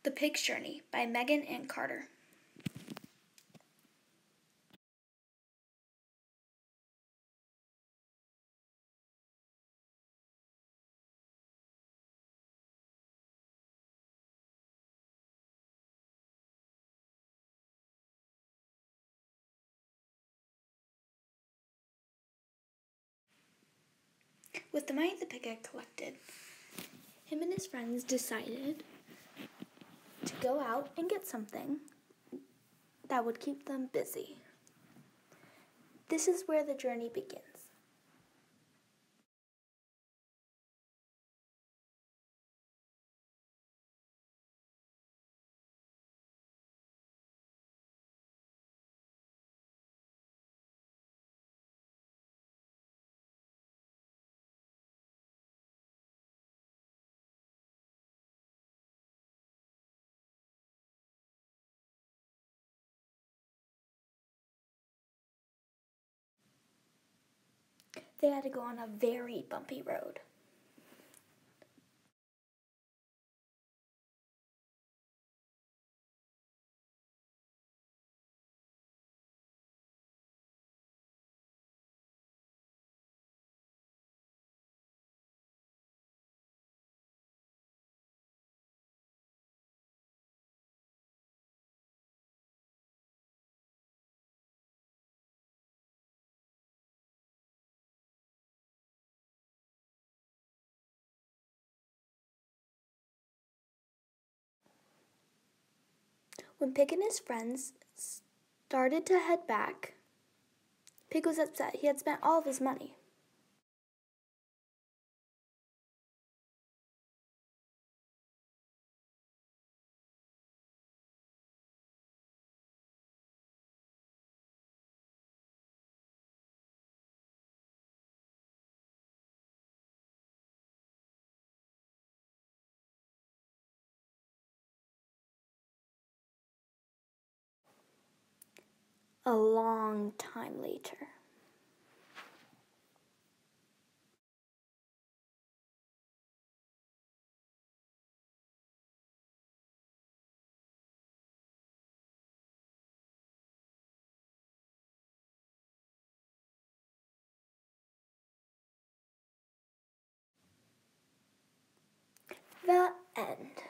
The Pig's Journey by Megan Ann Carter. With the money the pig had collected, him and his friends decided to go out and get something that would keep them busy. This is where the journey begins. They had to go on a very bumpy road. When Pig and his friends started to head back, Pig was upset. He had spent all of his money. A long time later. The end.